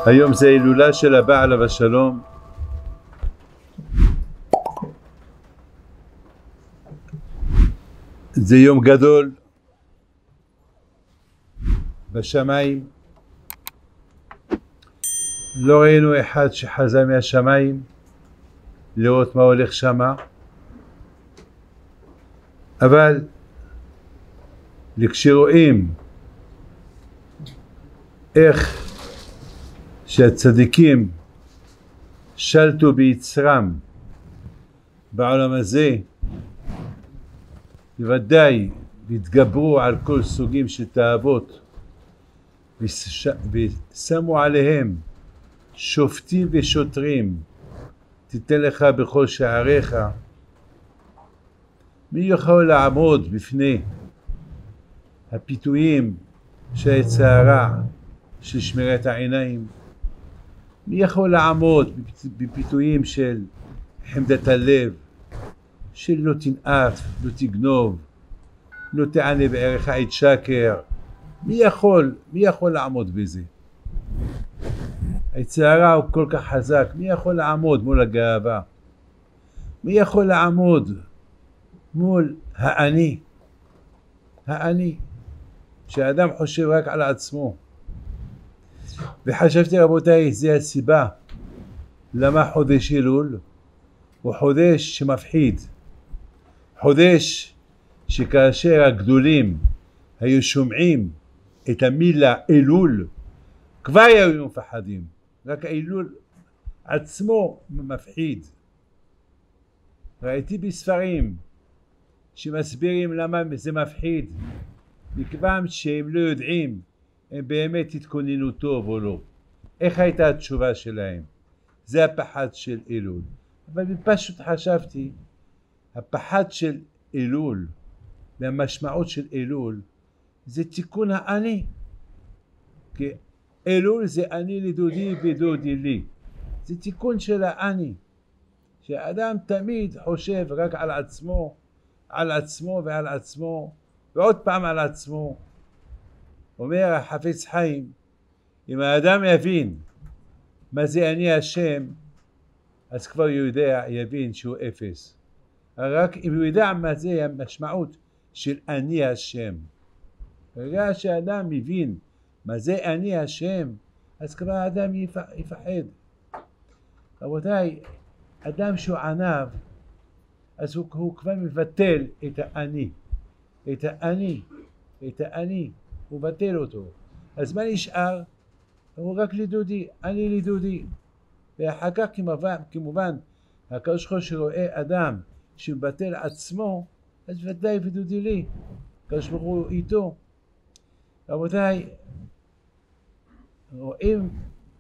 היום זה הילולה של הבא עליו השלום. זה יום גדול בשמיים. לא ראינו אחד שחזה מהשמיים לראות מה הולך שמה, אבל כשרואים איך שהצדיקים שלטו ביצרם בעולם הזה, בוודאי התגברו על כל סוגים של תאוות ושמו עליהם שופטים ושוטרים, תיתן לך בכל שעריך. מי יכול לעמוד בפני הפיתויים של הצערה של שמירת העיניים? מי יכול לעמוד בפיתויים של חמדת הלב, של לא תנאף, לא תגנוב, לא תענה בערך עד שקר? מי יכול לעמוד בזה? הצערה הוא כל כך חזק, מי יכול לעמוד מול הגאווה? מי יכול לעמוד מול האני? האני, שהאדם חושב רק על עצמו. וחשבתי רבותיי, זה הסיבה למה חודש אלול הוא חודש שמפחיד, חודש שכאשר הגדולים היו שומעים את המילה אלול כבר היו מפחדים. רק האלול עצמו מפחיד. ראיתי בספרים שמסבירים למה זה מפחיד, מכיוון שהם לא יודעים הם באמת התכוננו טוב או לא. איך הייתה התשובה שלהם? זה הפחד של אלול. אבל פשוט חשבתי, הפחד של אלול והמשמעות של אלול זה תיקון האני. כי אלול זה אני לדודי ודודי לי. זה תיקון של האני. שהאדם תמיד חושב רק על עצמו, על עצמו ועל עצמו, ועוד פעם על עצמו. אומר החפץ חיים, אם האדם יבין מה זה אני השם, אז כבר יבין שהוא אפס. רק אם הוא יודע מה זה המשמעות של אני השם. ברגע שהאדם מבין מה זה אני השם, אז כבר האדם יפחד. רבותיי, אדם שהוא ענב, אז הוא כבר מבטל את האני. את האני, הוא מבטל אותו. אז מה נשאר? הוא רק לדודי, אני לדודי. ואחר כך כמובן, הקדוש ברוך הוא שרואה אדם שמבטל עצמו, אז ודאי ודודי לי. הקדוש ברוך הוא איתו. רבותיי, רואים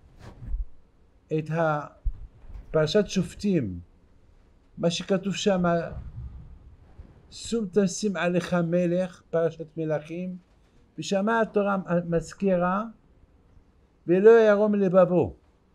את פרשת שופטים, מה שכתוב שם, שום תשים עליך מלך, פרשת מלכים, ושמה התורה מזכירה, ולא ירום לבבו.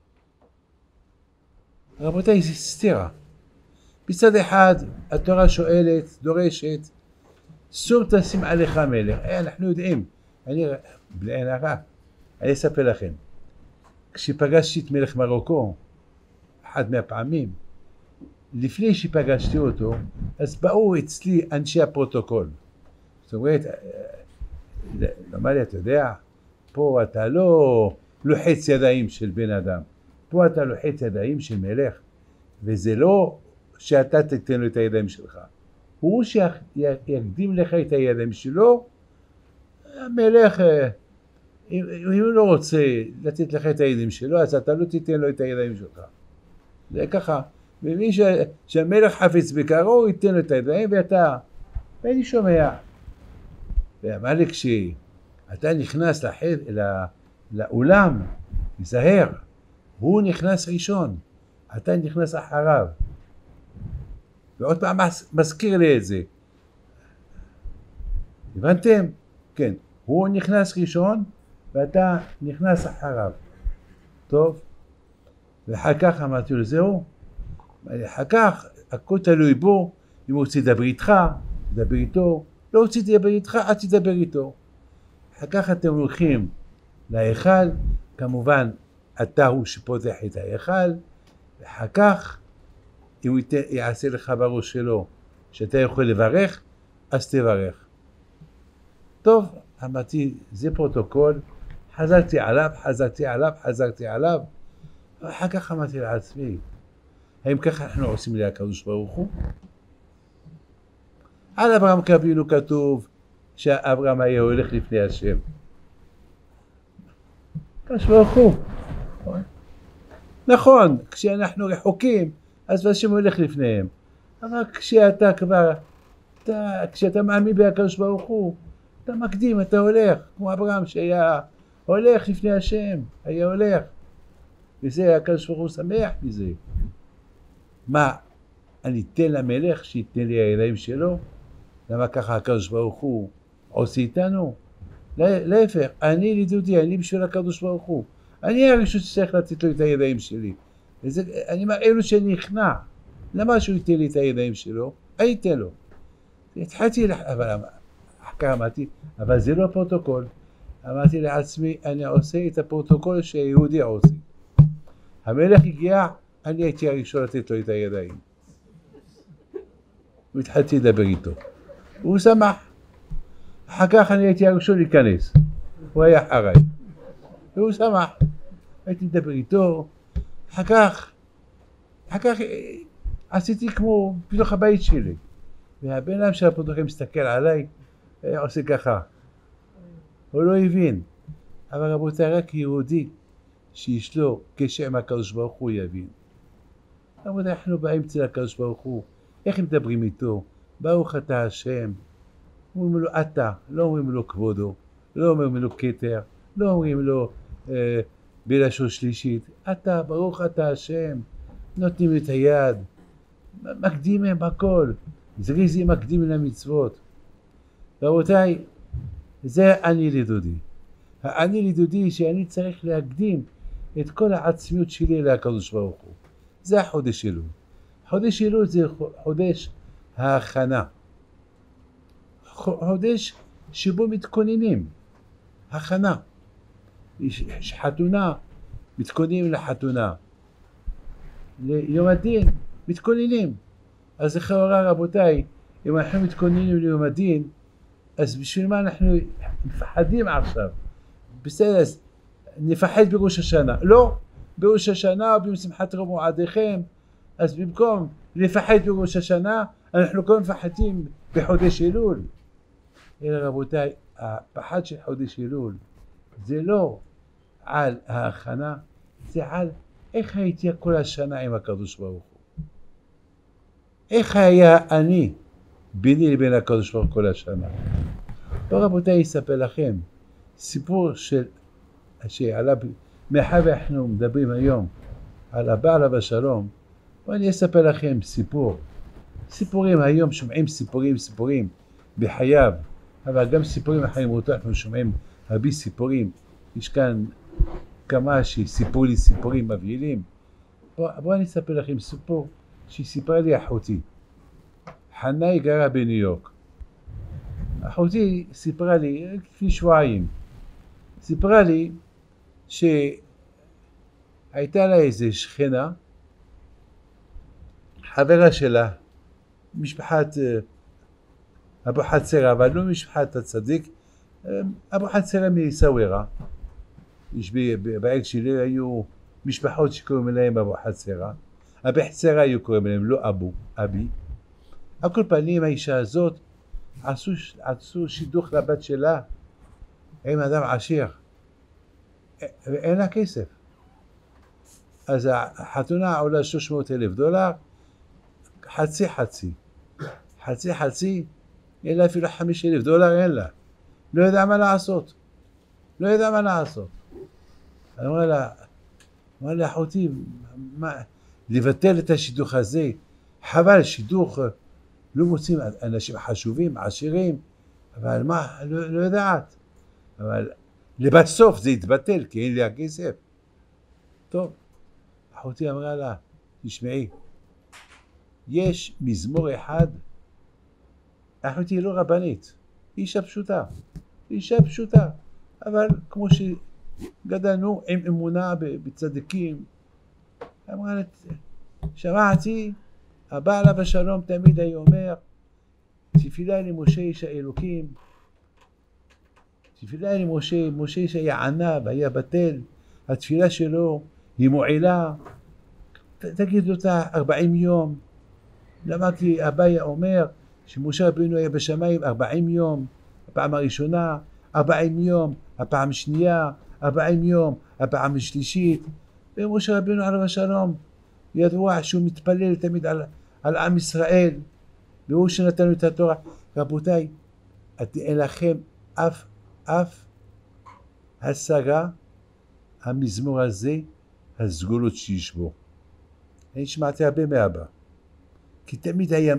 רבותיי, זה סתירה. בצד אחד התורה שואלת, דורשת, שום תשים עליך מלך. אנחנו יודעים, בלי עין הרע, אני אספר לכם, כשפגשתי את מלך מרוקו, אחד מהפעמים, לפני שפגשתי אותו, אז באו אצלי אנשי הפרוטוקול. זאת אומרת, אמר לי, אתה יודע, פה אתה לא לוחץ ידיים של בן אדם, פה אתה לוחץ ידיים של מלך, וזה לא שאתה תתן לו את הידיים שלך, הוא שיקדים לך את הידיים שלו. המלך, אם הוא לא רוצה לתת לך את הידיים שלו, אז אתה לא תיתן לו את הידיים שלך. זה ככה, ומי שהמלך חפץ בקרו, הוא ייתן לו את הידיים, ואני שומע. ואמר לי, כשאתה נכנס לאולם, תיזהר, הוא נכנס ראשון, אתה נכנס אחריו. ועוד פעם מזכיר לי את זה. הבנתם? כן, הוא נכנס ראשון, ואתה נכנס אחריו. טוב? ואחר כך אמרתי לו, זהו. אחר כך, הכל תלוי בו, אם הוא רוצה לדבר איתך, לדבר איתו, לא רוצה לדבר איתך, אל תדבר איתו. אחר כך אתם הולכים להיכל, כמובן אתה הוא שפותח את ההיכל, ואחר כך, אם הוא יעשה לך בראש שלו, שאתה יכול לברך, אז תברך. טוב, אמרתי, זה פרוטוקול, חזרתי עליו, ואחר כך אמרתי לעצמי, האם ככה אנחנו עושים לקדוש ברוך הוא? על אברהם אבינו כתוב שאברהם היה הולך לפני השם. הקדוש ברוך הוא. נכון, כשאנחנו רחוקים, אז השם הולך לפניהם. אבל כשאתה מאמין בהקדוש ברוך הוא, אתה מקדים, אתה הולך, כמו אברהם שהיה הולך לפני השם, היה הולך. וזה הקדוש ברוך הוא שמח מזה. מה, אני אתן למלך שיתן לי הידיים שלו? למה ככה הקדוש ברוך הוא עושה איתנו? להפך, אני לידודי, אני בשביל הקדוש ברוך הוא. אני הראשון שצריך לתת לו את הידיים שלי. אני מראה לו שאני נכנע. למה שהוא ייתן לי את הידיים שלו? אני אתן לו. התחלתי, אמרתי, אבל זה לא הפרוטוקול. אמרתי לעצמי, אני עושה את הפרוטוקול שהיהודי עושה. המלך הגיע, אני הייתי הראשון לתת לו את הידיים. והתחלתי לדבר איתו. הוא שמח. אחר כך אני הייתי הראשון להיכנס. הוא היה אחריי. והוא שמח. הייתי לדבר איתו. אחר כך עשיתי כמו בתוך הבית שלי. והבן אדם של הפרוטוקול מסתכל עליי, עושה ככה. הוא לא הבין. אבל רבותיי, רק יהודי שיש לו קשר עם הקדוש ברוך הוא יבין. רבותיי, אנחנו באים אצל הקדוש ברוך הוא. איך הם מדברים איתו? ברוך אתה השם. אומרים לו אתה, לא אומרים לו כבודו, לא אומרים לו כתר, לא אומרים לו בלשון שלישית. אתה, ברוך אתה השם. נותנים את היד. מקדים הם הכל. זריזים מקדים למצוות. רבותיי, זה אני לדודי. אני לדודי שאני צריך להקדים את כל העצמיות שלי לקדוש ברוך הוא. זה החודש שלו. חודש אלול זה חודש ההכנה. חודש שבו מתכוננים. הכנה. יש חתונה, מתכוננים לחתונה. ליום הדין, מתכוננים. אז לכאורה רבותיי, אם אנחנו מתכוננים ליום הדין, אז בשביל מה אנחנו מפחדים עכשיו? בסדר, נפחד בראש השנה. לא, בראש השנה או בשמחת תורה ומועדיכם, אז במקום לפחד בראש השנה, אנחנו כבר מפחדים בחודש אלול. אלא רבותיי, הפחד של חודש אלול, זה לא על ההכנה, זה על איך הייתי כל השנה עם הקדוש ברוך הוא. איך היה אני ביני לבין הקדוש ברוך הוא כל השנה. רבותיי, אספר לכם סיפור שעליו, מאחר ואנחנו מדברים היום על הבא עליו השלום, ואני אספר לכם סיפורים היום שומעים סיפורים בחייו, אבל גם סיפורים אחרים אותו אנחנו שומעים הרבה סיפורים. יש כאן כמה שסיפרו לי סיפורים מבהילים. בואו אני אספר לכם סיפור שסיפרה לי אחותי. חנה היא גרה בניו יורק. אחותי סיפרה לי לפני שבועיים, סיפרה לי שהייתה לה איזה שכנה, חברה שלה, משפחת אבו חצרה, אבל לא משפחת הצדיק, אבו חצרה מסווירה. בעיר שלי היו משפחות שקוראים להם אבו חצרה. אבו חצרה היו קוראים להם, לא אבי. על כל פנים האישה הזאת עשו שידוך לבת שלה עם אדם עשיר. ואין לה כסף. אז החתונה עולה $300,000, חצי, אין לה אפילו $5,000, אין לה. לא יודע מה לעשות. אני אומר לה, אחותי, לבטל את השידוך הזה, חבל, שידוך, לא מוצאים אנשים חשובים, עשירים, אבל מה, לא יודעת. אבל לבסוף זה יתבטל, כי אין לי הכסף. טוב, אחותי אמרה לה, תשמעי, יש מזמור אחד, אחותי לא רבנית, אישה פשוטה, אבל כמו גדלנו עם אמונה בצדיקים. אמרה לה, שמעתי, הבא עליו השלום תמיד היה אומר, תפילה למשה איש האלוקים, תפילה למשה, משה איש היה ענב, היה בטל, התפילה שלו היא מועילה, תגיד אותה 40 יום. למדתי, אבא היה אומר שמשה רבינו היה בשמיים 40 יום, הפעם הראשונה, 40 יום, הפעם השנייה, 40 יום, הפעם השלישית, ומשה רבינו עליו השלום ידוע שהוא מתפלל תמיד על עם ישראל, והוא שנתנו את התורה. רבותיי, אין לכם אף השגה המזמור הזה, הסגולות שיש בו. אני שמעתי הרבה מאבא, כי תמיד היה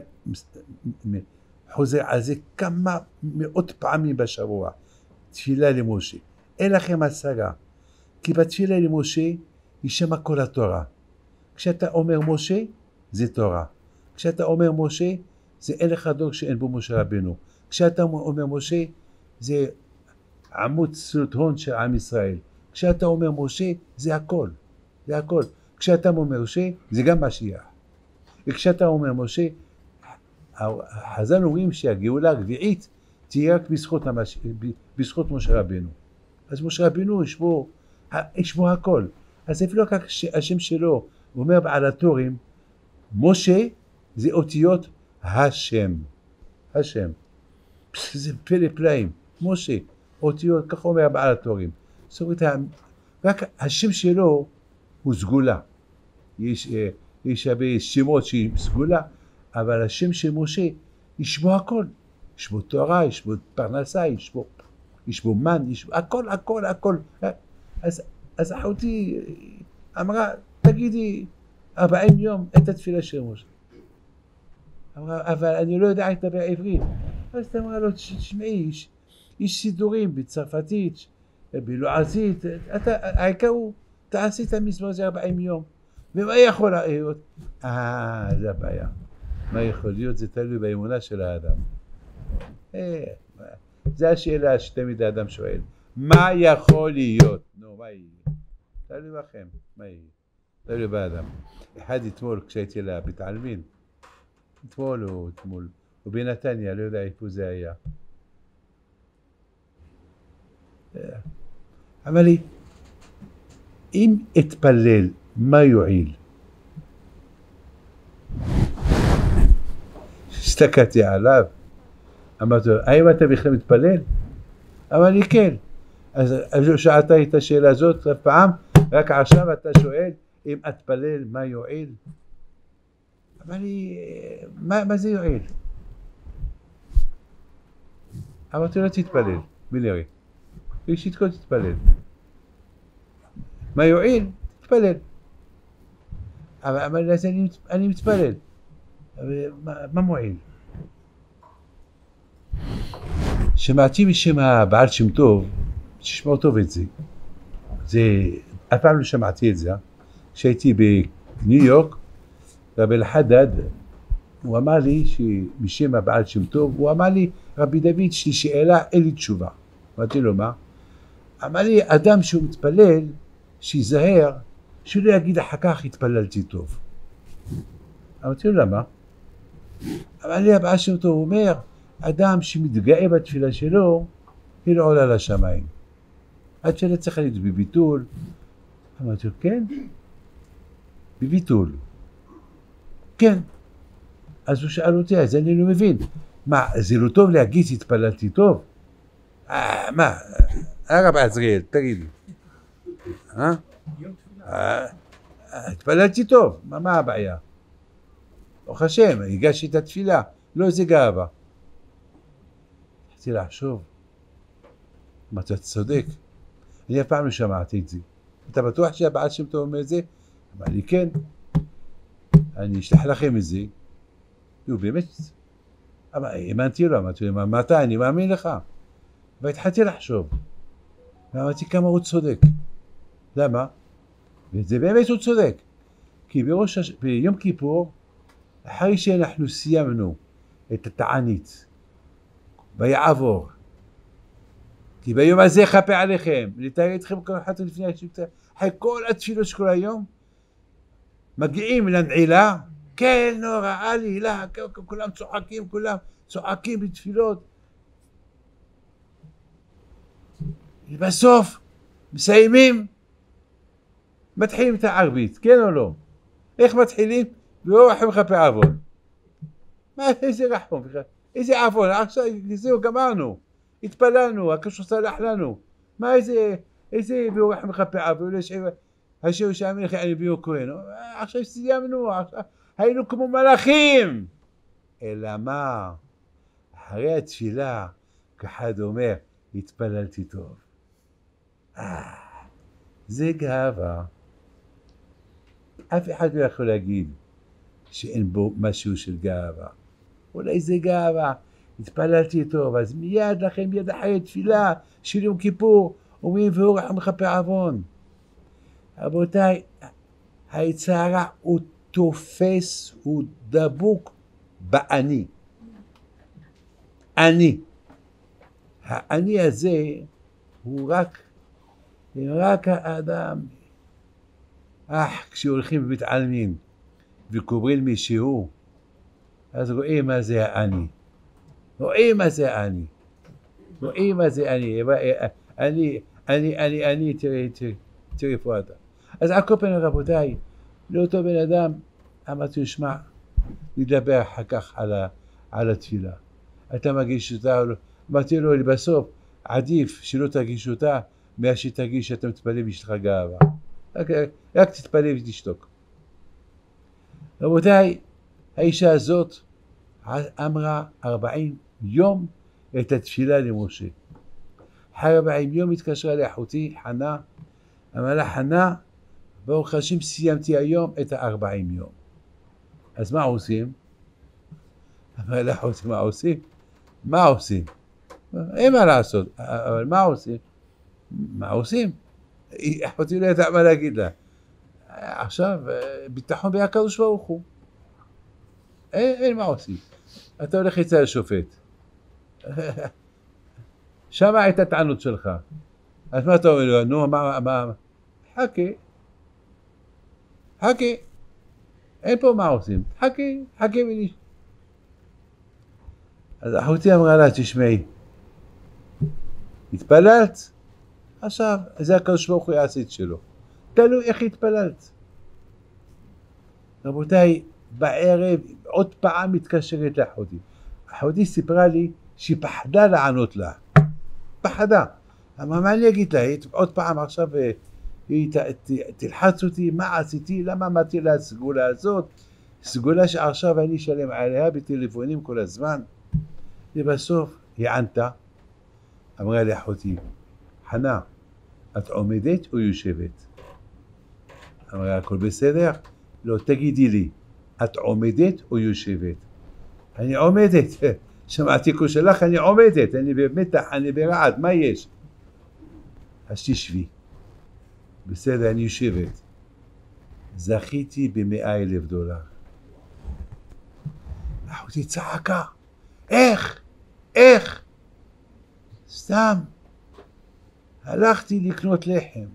חוזר על זה כמה מאות פעמים בשבוע, תפילה למשה. אין לכם השגה, כי בתפילה למשה היא שמה כל התורה. כשאתה אומר משה, זה תורה. כשאתה אומר משה, זה אין לך דור שאין בו משה רבינו. כשאתה אומר משה, זה עמוד סרטון של עם ישראל. כשאתה אומר משה, זה הכל. זה הכל. כשאתה אומר משה, זה גם משיח. וכשאתה אומר משה, חז"ל אומרים שהגאולה הרביעית תהיה רק בזכות משה רבינו. אז משה רבינו יש בו הכל. אז אפילו רק השם שלו, הוא אומר בעל התורים, משה זה אותיות השם. השם. זה פלא פלאים. משה, אותיות, כך אומר בעל התורים. זאת אומרת, רק השם שלו הוא סגולה. יש הרבה שמות שהיא סגולה, אבל השם של משה יש בו הכל. יש בו תורה, יש בו פרנסה, יש בו מן, יש בו הכל, הכל, הכל. אז אחותי אמרה, תגידי 40 יום את התפילה של משה. אמרה, אבל אני לא יודע לדבר עברית. אז אתה אמרה לו, תשמעי, יש סידורים בצרפתית, בלועזית, העיקר הוא, תעשי את המזמור הזה 40 יום. ומה יכול להיות? זה הבעיה. מה יכול להיות? זה תלוי באמונה של האדם. זה השאלה שתמיד האדם שואל. מה יכול להיות? נו, מה יהיה? תלוי בכם, מה יהיה? תלוי באדם. אחד אתמול כשהייתי לבית העלמין, אתמול או בנתניה, לא יודע איפה זה היה. אמר לי, אם אתפלל, מה יועיל? הסתכלתי עליו, אמרתי לו, האם אתה בכלל מתפלל? אמר לי, כן. אז שאלת את השאלה הזאת פעם, רק עכשיו אתה שואל, אם אתפלל, מה יועיל? אמר לי, מה זה יועיל? אמרתי לו, תתפלל, בלרי. ראשית כל תתפלל. מה יועיל? תתפלל. אמר לי, אז אני מתפלל. מה מועיל? שמעתי בשם הבעל שם טוב, תשמעו טוב את זה. אף פעם לא שמעתי את זה. כשהייתי בניו יורק, רבי אלחדד, הוא אמר לי שבשם הבעל שם טוב, הוא אמר לי, רבי דוד, יש לי שאלה, אין לי תשובה. אמרתי לו, מה? אמר לי, אדם שהוא מתפלל, שיזהר, שלא יגיד אחר כך התפללתי טוב. אמרתי לו, למה? אמר לי, הבעל שם טוב אומר, אדם שמתגאה בתפילה שלו, היא לא עולה לשמיים. התפילה צריכה להיות בביטול. אמרתי לו, כן? בביטול. כן. אז הוא שאל אותי, אז אני לא מבין. מה, זה לא טוב להגיד התפללתי טוב? מה? הרב עזריאל, תגיד. התפללתי טוב, מה הבעיה? ברוך השם, הגשתי את התפילה, לא איזה גאווה. התחלתי לחשוב, מה אתה צודק? אני אף פעם לא שמעתי את זה. אתה בטוח שהבעל שם טוב אומר את זה? אמר לי כן, אני אשלח לכם את זה. הוא באמת, האמנתי לו, אמרתי לו, מתי? אני מאמין לך. והתחלתי לחשוב, ואמרתי כמה הוא צודק. למה? וזה באמת הוא צודק. כי ביום כיפור, אחרי שאנחנו סיימנו את התענית, ויעבור, כי ביום הזה יכפר עליכם, לתאר אתכם כל אחת לפני השם, אחרי כל התפילות של כל היום, מגיעים לנעילה, כן, נורא, עלילה, כולם צוחקים, כולם צוחקים בתפילות. בסוף, מסיימים, מתחילים את הערבית, כן או לא? איך מתחילים? והוא רחם מכפר עוון. מה, איזה רחום? איזה עוון? עכשיו, זהו, גמרנו. התפללנו, הקדוש סלח לנו. מה איזה והוא רחם מכפר עוון? השם שאמין לכם אני ביו כהן. עכשיו סיימנו, היינו כמו מלאכים. אלא מה? אחרי התפילה, כאחד אומר, התפללתי טוב. זה גאווה. אף אחד לא יכול להגיד שאין בו משהו של גאווה. אולי זה גאווה, התפללתי טוב, אז מיד לכם, מיד אחרי תפילה של יום כיפור, אומרים והוא רחם מכפר עוון. רבותיי, היצר הרע הוא תופס, הוא דבוק באני. אני. האני הזה הוא רק האדם. כשהולכים ומתעלמים וקוברים מישהו, אז רואים מה זה האני. רואים מה זה האני. רואים מה זה אני, תראי פה אתה. אז על כל פנים רבותיי, לאותו בן אדם אמרתי לשמע, לדבר אחר כך על התפילה. אתה מגיש אותה, אמרתי לו לבסוף, עדיף שלא תגיש אותה, מה שתגיש שאתה מתפלל בשבילך גאווה. רק תתפלל ותשתוק. רבותיי, האישה הזאת אמרה 40 יום את התפילה למשה. אחרי 40 יום התקשרה לאחותי חנה, אמרה לה חנה, ברוך השם סיימתי היום את 40 יום. אז מה עושים? אמרה לאחותי מה עושים? מה עושים? אין מה לעשות, אבל מה עושים? מה עושים? אחותי לא יודעת מה להגיד לה. עכשיו, ביטחון בהקדוש ברוך הוא. אין מה עושים. אתה הולך אצל השופט. שמה את הטענות שלך. אז מה אתה אומר לו? נו, מה? חכה. אין פה מה עושים. חכה ולי. אז אחותי אמרה לה, תשמעי, התפללת? עכשיו, זה הקדוש ברוך הוא יעשה את שלו. תלוי איך התפללת. רבותיי, בערב עוד פעם מתקשרת לאחותי. אחותי סיפרה לי שהיא פחדה לענות לה. פחדה. אמרה, מה אני אגיד לה? עוד פעם עכשיו היא תלחץ אותי, מה עשיתי? למה אמרתי לה הסגולה הזאת? סגולה שעכשיו אני אשלם עליה בטלפונים כל הזמן. ובסוף היא ענתה. אמרה לאחותי, חנה, את עומדת או יושבת? אמרה, הכל בסדר? לא, תגידי לי, את עומדת או יושבת? אני עומדת. שמעתי קול שלך, אני עומדת, אני במתח, אני ברעד, מה יש? אז תשבי. בסדר, אני יושבת. זכיתי ב$100,000. אחותי צעקה, איך? סתם. הלכתי לקנות לחם.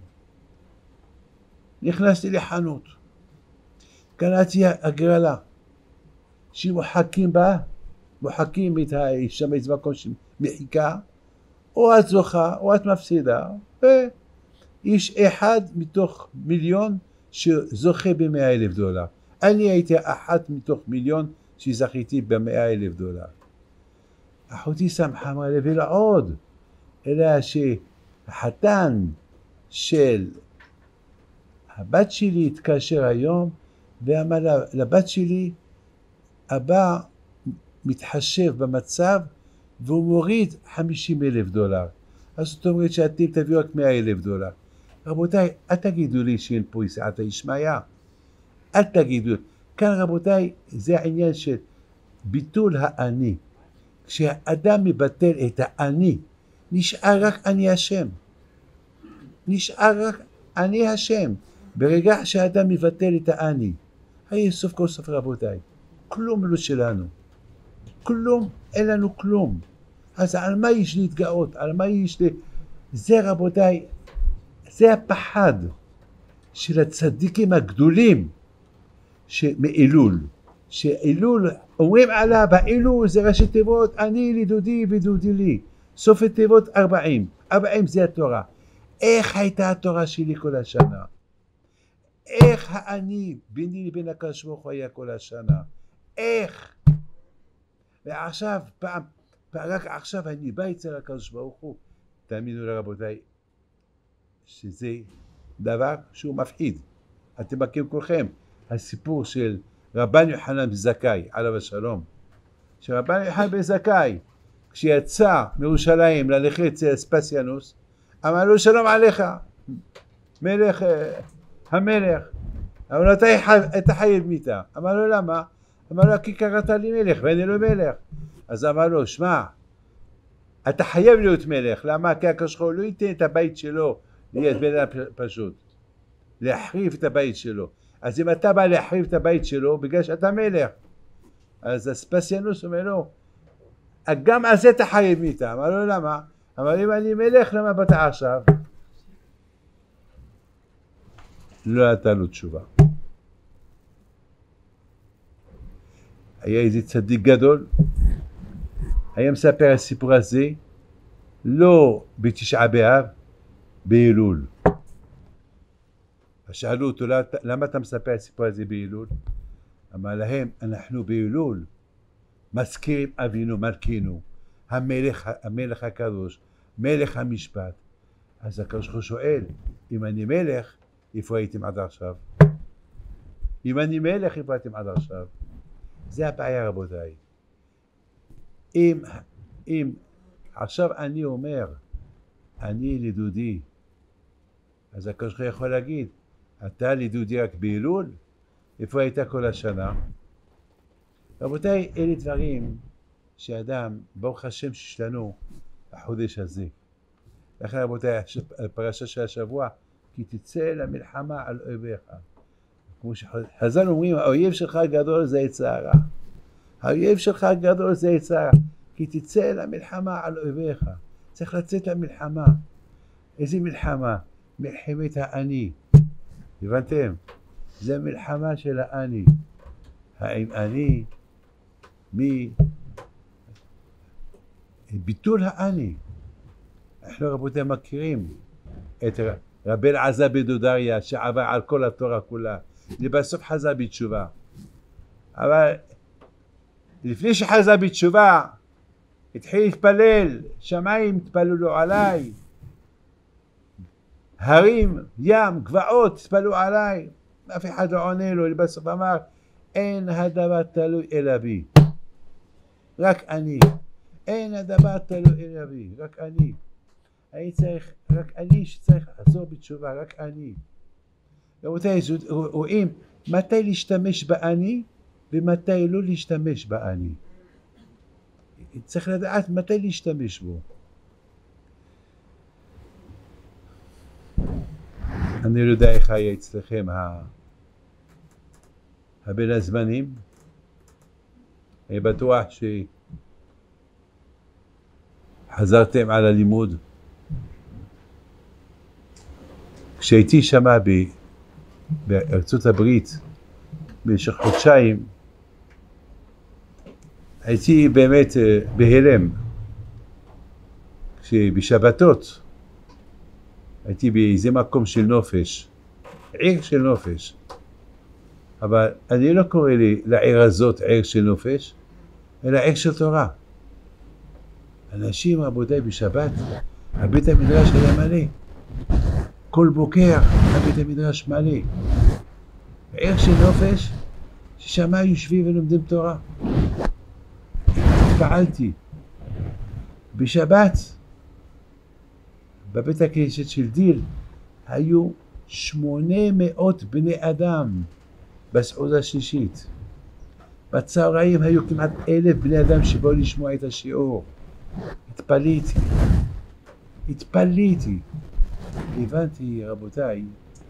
נכנסתי לחנות. קראתי הגרלה. שמוחקים בה, מוחקים שם איזה מקום שמחיקה, או את זוכה, או את מפסידה, ויש אחד מתוך מיליון שזוכה ב$100,000. אני הייתי אחת מתוך מיליון שזכיתי ב$100,000. אחותי שמחה אמרה לי ולעוד, אלא שהחתן של הבת שלי התקשר היום ואמר לבת שלי, אבא מתחשב במצב והוא מוריד $50,000. אז זאת אומרת שאתם תביאו רק $100,000. רבותיי, אל תגידו לי שאין פה סייעתא דשמיא. אל תגידו. כאן רבותיי, זה העניין של ביטול האני. כשאדם מבטל את האני, נשאר רק אני השם. נשאר רק אני השם. ברגע שאדם מבטל את האני, היי סוף כל סוף רבותיי, כלום לא שלנו. כלום, אין לנו כלום. אז על מה יש להתגאות? על מה יש זה רבותיי, זה הפחד של הצדיקים הגדולים מאלול. שאלול, אומרים עליו, האלול זה ראשי תיבות, אני לי דודי ודודי לי. סוף התיבות 40. 40 זה התורה. איך הייתה התורה שלי כל השנה? איך האני ביני לבין הקדוש ברוך הוא היה כל השנה? איך? ועכשיו, רק עכשיו אני בא אצל הקדוש ברוך הוא. תאמינו לרבותיי, שזה דבר שהוא מפחיד. אתם מכירים כולכם, הסיפור של רבן יוחנן בן זכאי, עליו השלום. שרבן יוחנן בן זכאי, כשיצא מירושלים ללכת אצל אספסיאנוס, אמר לו שלום עליך, מלך, המלך. אמר לו אתה חייב מיתה. אמר לו למה? אמר לו כי קראת לי מלך ואני לא מלך. אז אמר לו שמע, אתה חייב להיות מלך. למה? כי הקדוש ברוך הוא לא ייתן את הבית שלו להיות בן אדם פשוט, להחריב את הבית שלו. אז אם אתה בא להחריב את הבית שלו בגלל שאתה מלך, אז אספסיאנוס אומר לו גם על זה אתה חייב מיתה. אמר לו למה? אמר אם אני מלך למה באת עכשיו? לא נתן לו תשובה. היה איזה צדיק גדול, היה מספר הסיפור הזה לא בתשעה באב, באלול. שאלו אותו למה אתה מספר הסיפור הזה באלול? אמר להם אנחנו באלול מזכירים אבינו מלכינו המלך הקדוש, מלך המשפט. אז הקדוש ברוך הוא שואל, אם אני מלך, איפה הייתם עד עכשיו? אם אני מלך, איפה הייתם עד עכשיו? זה הבעיה רבותיי. אם עכשיו אני אומר, אני לדודי, אז הקדוש ברוך הוא יכול להגיד, אתה לדודי רק באלול? איפה היית כל השנה? רבותיי, אלה דברים שאדם, ברוך השם שיש בחודש הזה. לכן רבותיי, הפרשה של השבוע, כי תצא למלחמה על אויביך. כמו שחז"ל אומרים, האויב שלך גדול זה יצר הרע. האויב שלך גדול זה יצר הרע. כי תצא למלחמה על אויביך. צריך לצאת למלחמה. איזה מלחמה? מלחמת האני. הבנתם? זה מלחמה של האני. האם אני ביטול האני. אנחנו רבותיי מכירים את רבי אלעזר בן דודריה שעבר על כל התורה כולה, לבסוף חזר בתשובה. אבל לפני שחזר בתשובה התחיל להתפלל, שמיים התפללו עליי, הרים, ים, גבעות התפללו עליי, אף אחד לא עונה לו. לבסוף אמר אין הדבר תלוי אלא בי, רק אני. אין הדבר תלוי אלא בי, רק אני. אני צריך, רק אני שצריך לחזור בתשובה, רק אני. רבותיי, רואים מתי להשתמש באני ומתי לא להשתמש באני. צריך לדעת מתי להשתמש בו. אני לא יודע איך היה אצלכם הבין הזמנים. אני בטוח שחזרתם על הלימוד. כשהייתי שמה בארצות הברית במשך חודשיים, הייתי באמת בהלם. כשבשבתות הייתי באיזה מקום של נופש, עיר של נופש. אבל אני לא קורא לי לעיר הזאת עיר של נופש, אלא עיר של תורה. אנשים רבותיי בשבת, הבית המדרש היה מלא. כל בוקר הבית המדרש מלא. עיר של נופש, ששם יושבים ולומדים תורה. התפעלתי. בשבת, בבית הכנסת של דיל, היו 800 בני אדם בסעודה השישית. בצהריים היו כמעט 1,000 בני אדם שבאו לשמוע את השיעור. התפלאתי. הבנתי רבותיי,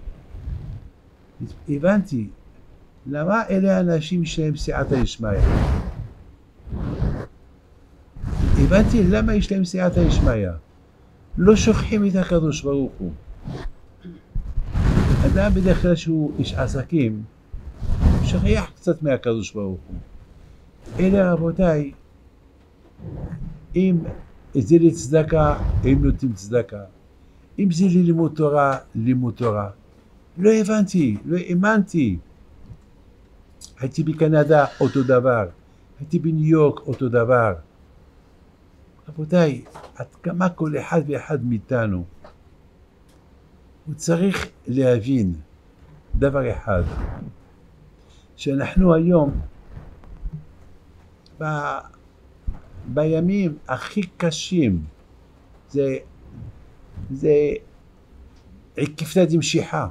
הבנתי למה אלה האנשים שלהם סייעתא דשמיא. הבנתי למה יש להם סייעתא דשמיא. לא שוכחים את הקדוש ברוך הוא. אדם בדרך כלל שהוא איש עסקים, שכח קצת מהקדוש ברוך הוא. אלה רבותיי, אם זה לצדקה, הם נותנים צדקה. אם זה ללימוד תורה, לימוד תורה. לא הבנתי, לא האמנתי. הייתי בקנדה, אותו דבר. הייתי בניו יורק, אותו דבר. רבותיי, עד כמה כל אחד ואחד מאיתנו, הוא צריך להבין דבר אחד, שאנחנו היום, בימים הכי קשים, זה עקפתא דמשיחא.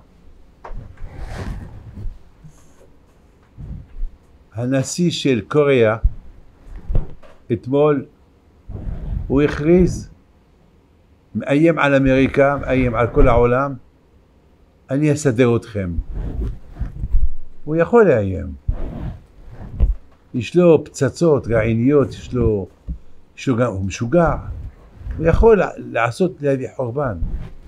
הנשיא של קוריאה, אתמול, הוא הכריז, מאיים על אמריקה, מאיים על כל העולם, אני אסדר אתכם. הוא יכול לאיים. יש לו פצצות גרעיניות, יש לו גם, הוא משוגע. הוא יכול להביא חורבן.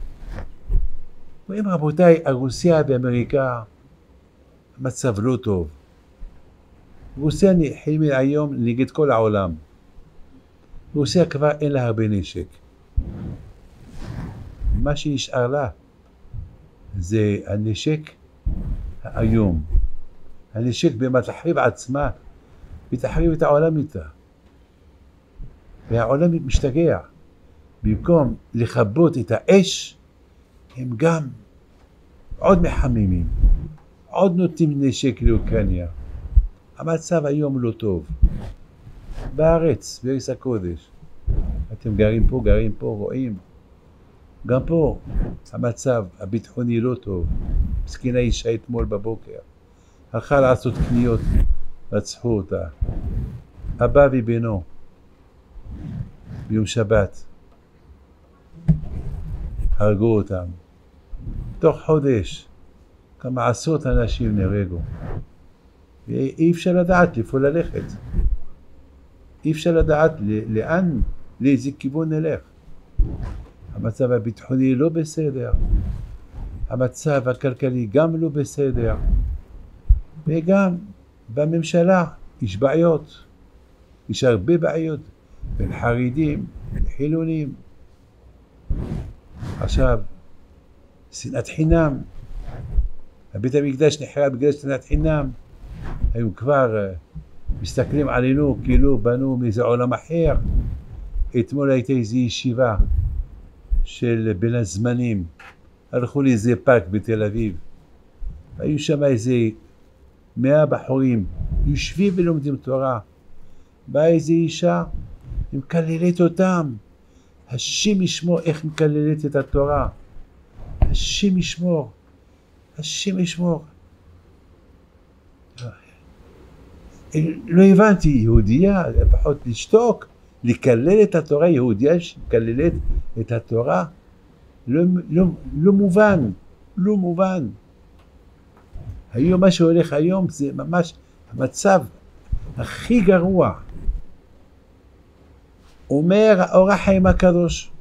רואים רבותיי, רוסיה באמריקה, מצב לא טוב. רוסיה נלחמת היום נגד כל העולם. רוסיה כבר אין לה הרבה נשק. מה שנשאר לה זה הנשק היום. הנשק במה תחריב עצמה ותחריב את העולם איתה. והעולם משתגע. במקום לכבות את האש, הם גם עוד מחממים. עוד נותנים נשק לאוקראינה. המצב היום לא טוב. בארץ, בארץ הקודש. אתם גרים פה, רואים. גם פה המצב הביטחוני לא טוב. מסכנה אישה אתמול בבוקר. הלכה לעשות קניות, רצחו אותה. אבא ובנו. ביום שבת. הרגו אותם. תוך חודש. כמה עשרות אנשים נהרגו. ואי אפשר לדעת איפה ללכת. אי אפשר לדעת לאן, לאיזה כיוון נלך. המצב הביטחוני לא בסדר. המצב הכלכלי גם לא בסדר. וגם בממשלה יש בעיות. יש הרבה בעיות. בין חרדים, חילונים. עכשיו, שנאת חינם. הבית המקדש נחרב בגלל שנאת חינם. הם כבר מסתכלים עלינו כאילו בנו מאיזה עולם אחר. אתמול הייתה איזו ישיבה של בין הזמנים. הלכו לאיזה פארק בתל אביב. היו שם איזה 100 בחורים יושבים ולומדים תורה. באה איזו אישה, היא מקללת אותם. השם ישמור איך מקללת את התורה. השם ישמור. השם ישמור. לא הבנתי, יהודייה, לפחות לשתוק, לקלל את התורה, יהודייה שמקללת את התורה, לא מובן, לא מובן. היום מה שהולך היום זה ממש המצב הכי גרוע. אומר האור החיים הקדוש,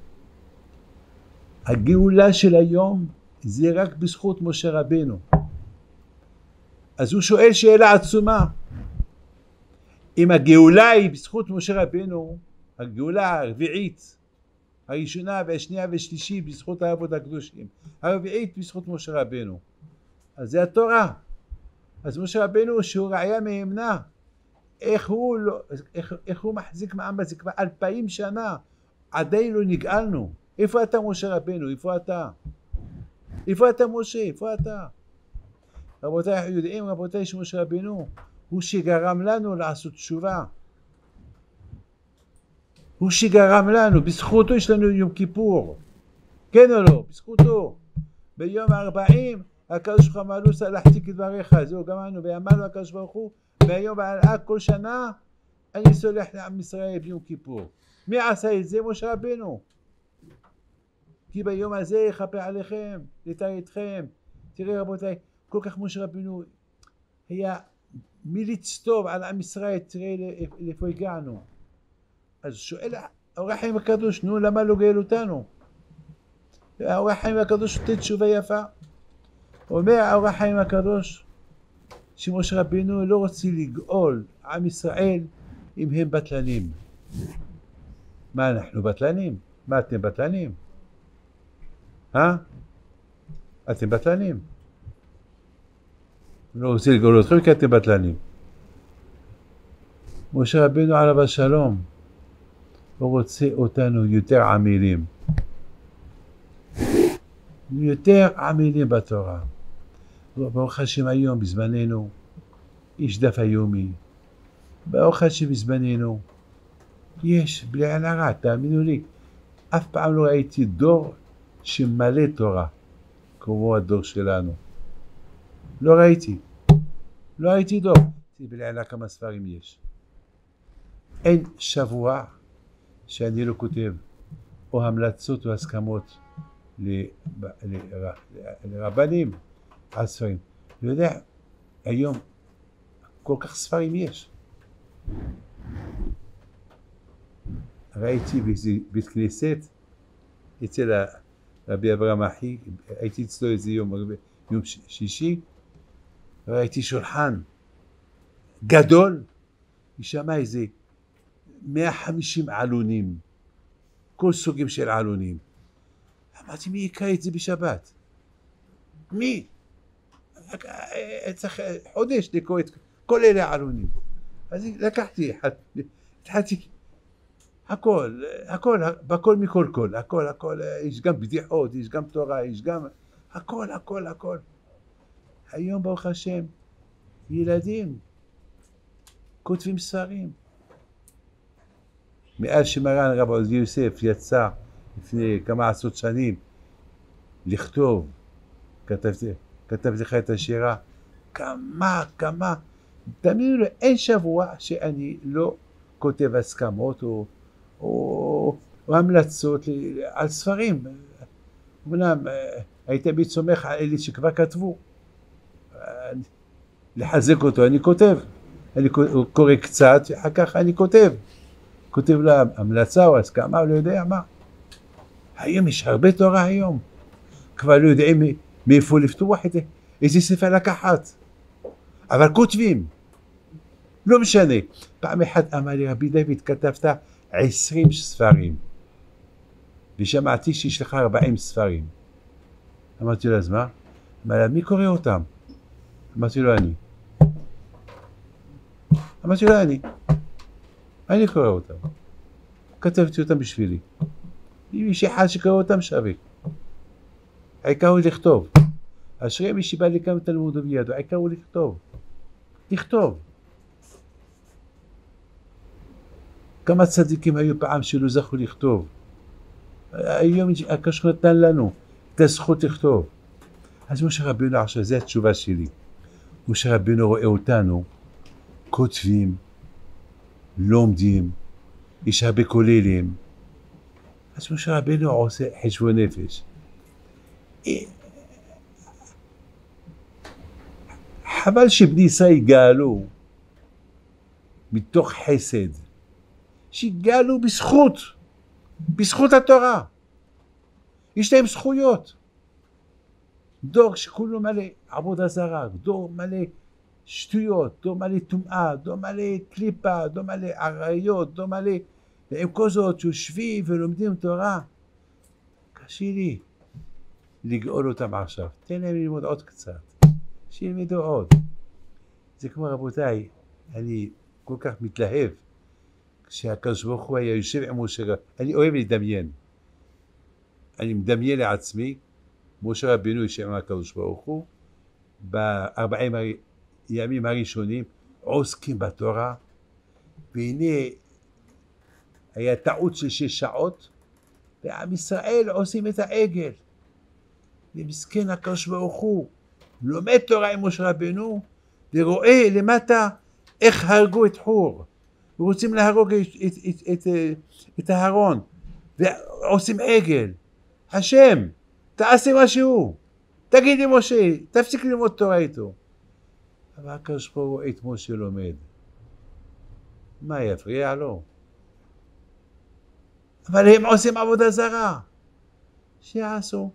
הגאולה של היום זה רק בזכות משה רבנו. אז הוא שואל שאלה עצומה, אם הגאולה היא בזכות משה רבנו, הגאולה הרביעית, הראשונה והשנייה והשלישית בזכות האבות הקדושים, הרביעית בזכות משה רבנו, אז זה התורה. אז משה רבנו שהוא ראיה מהימנה, איך הוא מחזיק מעם הזה כבר 2000 שנה, עדיין לא נגאלנו. איפה אתה משה רבנו? איפה אתה? איפה אתה משה? איפה אתה? רבותיי, אנחנו יודעים רבותיי שמשה רבנו הוא שגרם לנו לעשות תשובה. הוא שגרם לנו, בזכותו יש לנו יום כיפור. כן או לא? בזכותו. ביום 40 הקדוש ברוך הוא אמר לו סלחתי כדבריך. זהו גמרנו ואמר לו הקדוש ברוך הוא מהיום והלאה כל שנה אני סולח לעם ישראל ביום כיפור. מי עשה את זה? משה רבנו. כי ביום הזה יכפר עליכם, לתאר אתכם. תראה רבותיי, כל כך משה רבנו היה מיליץ טוב על עם ישראל, תראה לאיפה הגענו. אז שואל האור החיים הקדוש, נו למה לא גאל אותנו? האור החיים הקדוש נותן תשובה יפה. אומר האור החיים הקדוש שמשה רבינו לא רוצה לגאול עם ישראל אם הם בטלנים. מה אנחנו בטלנים? מה אתם בטלנים? אתם בטלנים. לא רוצה לגאול אתכם כי אתם בטלנים. משה רבינו עליו השלום הוא רוצה אותנו יותר עמלים. יותר עמלים בתורה. ברוך השם היום בזמננו יש דף היומי. ברוך השם בזמננו יש בלי עין הרע, תאמינו לי, אף פעם לא ראיתי דור שמלא תורה כמו הדור שלנו. לא ראיתי דור. בלי עין כמה ספרים יש. אין שבוע שאני לא כותב או המלצות או הסכמות לרבנים על ספרים. לא יודע, היום כל כך ספרים יש. ראיתי בית כנסת אצל רבי אברהם אחי, הייתי אצלו איזה יום שישי, ראיתי שולחן גדול, ישמע איזה 150 עלונים, כל סוגים של עלונים. אמרתי, מי יקרא את זה בשבת? מי? צריך חודש לקרוא את כל אלה העלונים. אז לקחתי אחד, התחלתי הכל, בכל מכל כל, הכל, יש גם בדיחות, יש גם תורה, יש גם הכל. היום ברוך השם, ילדים כותבים ספרים. מאז שמרן רב עובדיה יוסף יצא לפני כמה עשרות שנים לכתוב, כתב לך את השירה, כמה, תאמינו לי, אין שבוע שאני לא כותב הסכמות או המלצות על ספרים. אמנם הייתי תמיד סומך על אלה שכבר כתבו, לחזק אותו אני כותב, אני קורא קצת, אחר כך אני כותב לה המלצה או הסכמה, לא יודע מה. היום יש הרבה תורה היום, כבר לא יודעים מאיפה לפתוח איזה ספר לקחת, אבל כותבים, לא משנה. פעם אחת אמר לי רבי דוד, כתבת 20 ספרים, ושמעתי שיש לך 40 ספרים. אמרתי לו, אז מה? אמר לה, מי קורא אותם? אמרתי לו, אני קורא אותם. כתבתי אותם בשבילי. אם יש אחד שקורא אותם שווה. העיקר הוא לכתוב. אשרי מי שבא לקיים תלמודו בידו, העיקר הוא לכתוב. כמה צדיקים היו פעם שלא זכו לכתוב. היום הקדוש נתן לנו את הזכות לכתוב. אז משה רבינו עכשיו, זו התשובה שלי. משה רבינו רואה אותנו, כותבים, לומדים, יש הרבה כוללים. אז משה רבינו עושה חשבון נפש. חבל שבני ישראל יגאלו מתוך חסד, שיגאלו בזכות התורה. יש להם זכויות. דור שכולו מלא עבודה זרה, דור מלא שטויות, דור מלא טומאה, דור מלא קליפה, דור מלא עריות, דור מלא, ועם כל זאת שיושבים ולומדים תורה. קשה לי לגאול אותם עכשיו. תן להם ללמוד עוד קצת, שילמדו עוד. זה כמו רבותיי, אני כל כך מתלהב כשהקדוש ברוך הוא היה יושב עם משה רבינו. אני אוהב לדמיין. אני מדמיין לעצמי משה רבינו יושב עם הקדוש ברוך הוא ב40 הימים הראשונים עוסקים בתורה, והנה היה טעות של 6 שעות ועם ישראל עושים את העגל, ומסכן הקדוש ברוך הוא לומד תורה עם משה רבינו ורואה למטה איך הרגו את חור ורוצים להרוג את הארון ועושים עגל. השם, תעשה משהו, תגיד למשה, תפסיק ללמוד תורה איתו. אבל הקדוש ברוך הוא רואה את משה לומד, מה יפריע לו? אבל הם עושים עבודה זרה. שיעשו.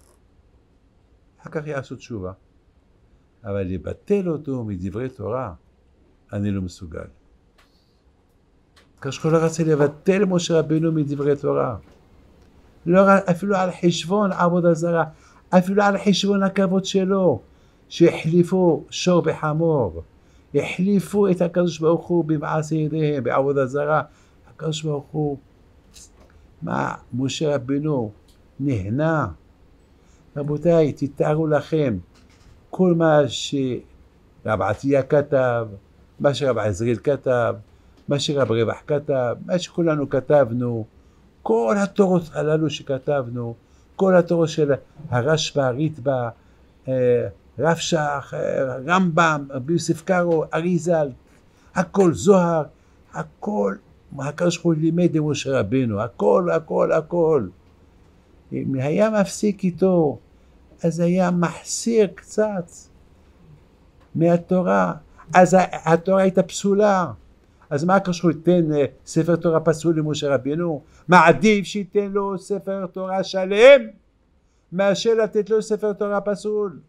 אחר כך יעשו תשובה. אבל לבטל אותו מדברי תורה, אני לא מסוגל. הקדוש ברוך הוא לא רצה לבטל משה רבינו מדברי תורה. לא, אפילו על חשבון עבודה זרה, אפילו על חשבון הכבוד שלו, שהחליפו שור בחמור, החליפו את הקדוש ברוך הוא במעשה ידיהם, בעבודה זרה. הקדוש ברוך הוא, מה, משה רבינו נהנה. רבותיי, תתארו לכם, כל מה שרב עטיה כתב, מה שרב עזריאל כתב, מה שרב רווח כתב, מה שכולנו כתבנו, כל התורות הללו שכתבנו, כל התורות של הרשב"א, הריטב"א, רב שך, רמב"ם, רבי יוסף קארו, אריזל, הכל, זוהר, הכל, הקדוש ברוך הוא לימד למשה רבינו, הכל, הכל, הכל. אם היה מפסיק איתו, אז היה מחסיר קצת מהתורה, אז התורה הייתה פסולה. אז מה הקדוש ברוך הוא ייתן ספר תורה פסול למשה רבינו? מעדיף שייתן לו ספר תורה שלם מאשר לתת לו ספר תורה פסול.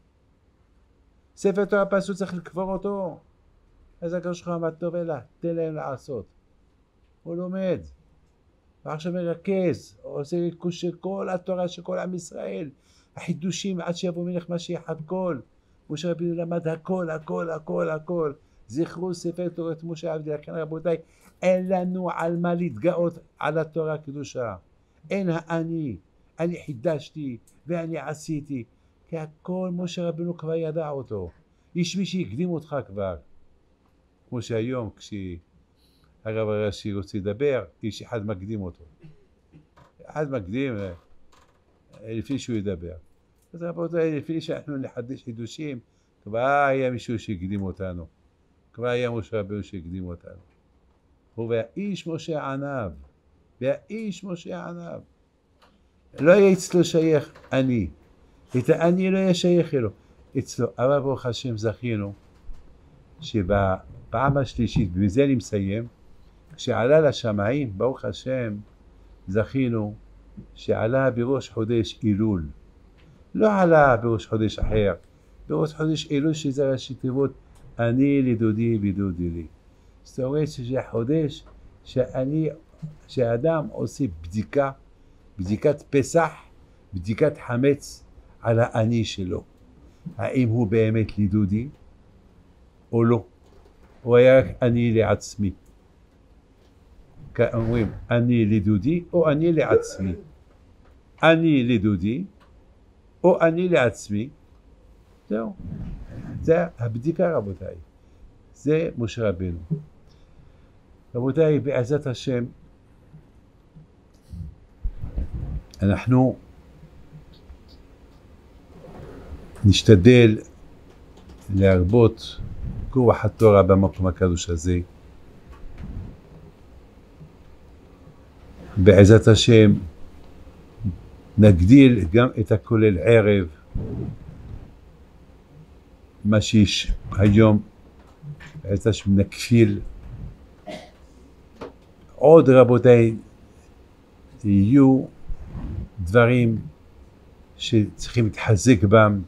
ספר תורה פסול צריך לקבור אותו. אז הקדוש ברוך הוא אמר, טוב אלה, תן להם לעשות. הוא לומד, ועכשיו מרכז, עושה ריכוז של כל התורה של כל עם ישראל, החידושים עד שיבוא מלך משיח הכל. משה רבינו למד הכל, הכל, הכל, הכל. זכרו ספר תורת משה עבדי. לכן רבותיי, אין לנו על מה להתגאות על התורה הקדושה. אין אני חידשתי ואני עשיתי, כי הכל משה רבינו כבר ידע אותו. יש מי שהקדים אותך כבר, כמו שהיום כשהרב הראשי רוצה לדבר, יש אחד מקדים אותו, אחד מקדים לפני שהוא ידבר. אז רבותיי, לפני שאנחנו נחדש חידושים, כבר היה מישהו שהקדים אותנו, כבר היה משה רבינו שהקדים אותנו. הוא והאיש משה עניו, והאיש משה עניו, לא יהיה אצלו שייך אני, את האני לא יהיה שייך אלו אצלו. אבל ברוך השם זכינו שבפעם השלישית, ובזה אני מסיים, כשעלה לשמיים, ברוך השם זכינו שעלה בראש חודש אלול, לא עלה בראש חודש אחר, בראש חודש אלול שזה ראשי תיבות אני לדודי ודודי לי. זאת אומרת שזה חודש שהאדם עושה בדיקת פסח, בדיקת חמץ על האני שלו. האם הוא באמת לדודי או לא? הוא היה רק אני לעצמי. אומרים אני לדודי או אני לעצמי. אני לדודי או אני לעצמי. זהו. זה הבדיקה רבותיי. זה משה רבינו. רבותיי, בעזרת השם אנחנו נשתדל להרבות כוח התורה במקום הקדוש הזה. בעזרת השם נגדיל גם את הכולל ערב, מה שיש היום, בעזרת השם נקפיל. עוד רבותיי, יהיו דברים שצריכים להתחזק בהם.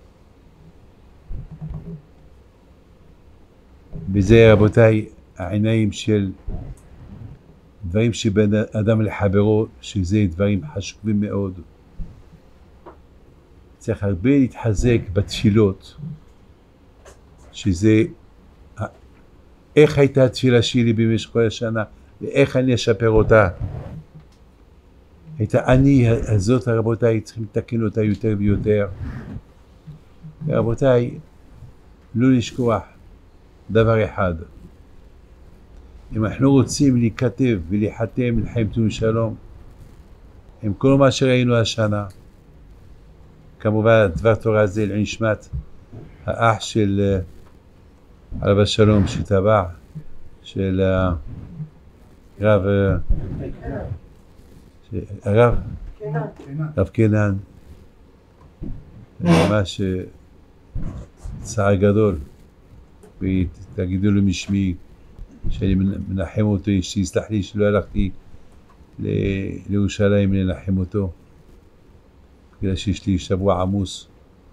וזה רבותיי העיניים של דברים שבין אדם לחברו, שזה דברים חשובים מאוד. צריך הרבה להתחזק בתפילות, שזה איך הייתה התפילה שלי במשך כל השנה ואיך אני אשפר אותה. את האני הזאת רבותיי צריכים לתקן אותה יותר ויותר. רבותיי, לא לשכוח דבר אחד, אם אנחנו רוצים להיכתב ולהיחתם לחיים טובים ושלום עם כל מה שראינו השנה, כמובן דבר תורה זה לנשמת האח של עליו השלום שטבע, של הרב קינן, ממש צער גדול, ותגידו לו משמי שאני מנחם אותו, שיסלח לי שלא הלכתי לירושלים לנחם אותו. בגלל שיש לי שבוע עמוס.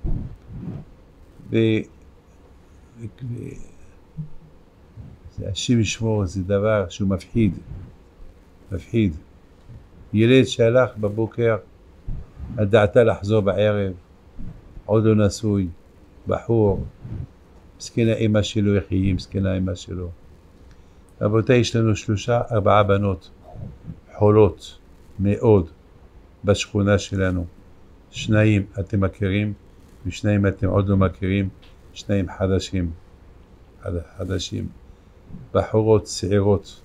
השם ישמור, זה דבר שהוא מפחיד. מפחיד. ילד שהלך בבוקר, על דעתה לחזור בערב, עוד לא נשוי, בחור, מסכנה אמא שלו, איך היא מסכנה אמא שלו. רבותיי, יש לנו 3-4 בנות, חולות מאוד, בשכונה שלנו. 2 אתם מכירים, ו2 אתם עוד לא מכירים, 2 חדשים, בחורות, צעירות.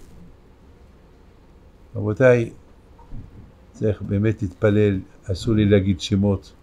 רבותיי, צריך באמת להתפלל, אסור לי להגיד שמות.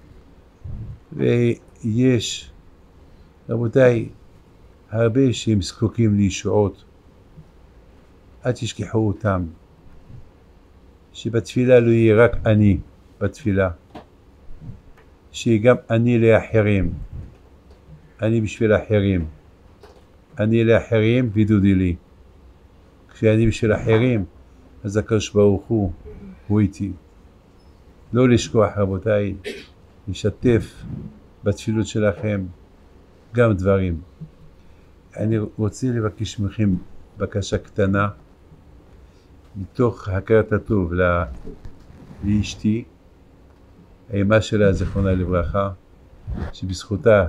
ויש, רבותיי, הרבה שהם זקוקים לישועות. אל תשכחו אותם. שבתפילה לא יהיה רק אני בתפילה. שיהיה גם אני לאחרים. אני בשביל אחרים. אני לאחרים ודודי לי. כשאני בשביל אחרים, אז הקדוש ברוך הוא איתי. לא לשכוח, רבותיי, לשתף בתפילות שלכם גם דברים. אני רוצה לבקש מכם בקשה קטנה, מתוך הכרת הטוב לאשתי, האמא שלה זכרונה לברכה, שבזכותה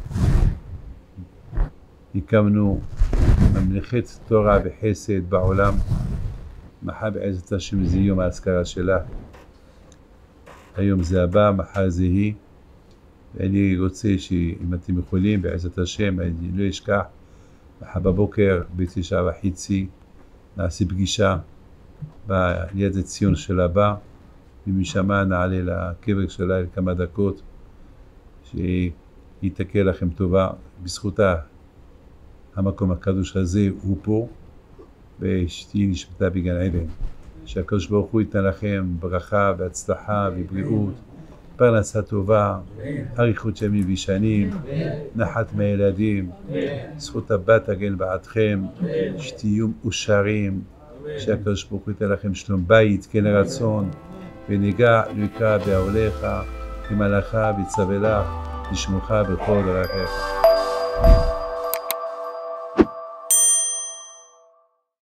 הקמנו ממלכת תורה וחסד בעולם. מחר בעזרת השם זה יום האזכרה שלה. היום זה הבא, מחר זה היא. ואני רוצה שאם אתם יכולים בעזרת השם, אני לא אשכח, מחר בבוקר ב9:30 נעשה פגישה ליד הציון של הבא, ומשם נעלה לקבר שלה לכמה דקות, שהיא תקל לכם טובה. בזכותה המקום הקדוש הזה הוא פה, ושתהיה נשמתה בגן עדן. שהקדוש ברוך הוא ייתן לכם ברכה והצלחה ובריאות, פרנסה טובה, אריכות ימים ושנים, נחת מהילדים, זכות הבת תגן בעדכם, שתהיו מאושרים, שהקדוש ברוך הוא ייתן לכם שלום בית, כן רצון, ונגע לא יקרא בעולך, כמלאכה ויצווה לך, לשמוך בכל דרכיך.